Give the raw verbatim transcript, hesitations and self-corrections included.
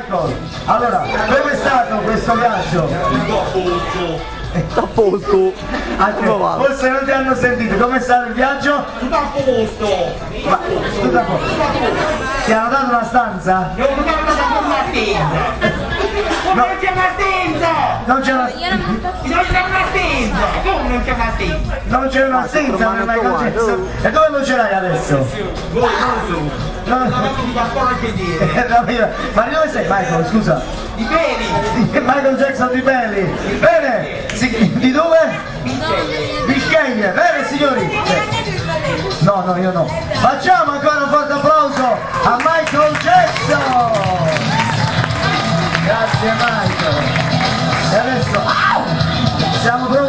Michael, allora, com'è stato questo viaggio? Tutto a posto. A posto. Anche, forse non ti hanno sentito, com'è stato il viaggio? Tutto a posto. Ma, tutto a posto. Ti hanno dato una stanza? Non mi hanno dato una stanza. Come non c'è una stanza? Non c'è una... Non c'è una stanza. Come non c'è una stanza? Non c'è una stanza per Michael Jackson. E dove lo ce l'hai adesso? Voi non so. Non avevo un passaporto che dire. Ma di dove sei Michael, scusa? Di Beni. Michael Jackson di Belli. Bene, si- di dove? Bisceglie. Bene signori. No, no, io no. Facciamo ancora un forte applauso a Michael Jackson. Grazie Michael. E adesso, au! Siamo pronti.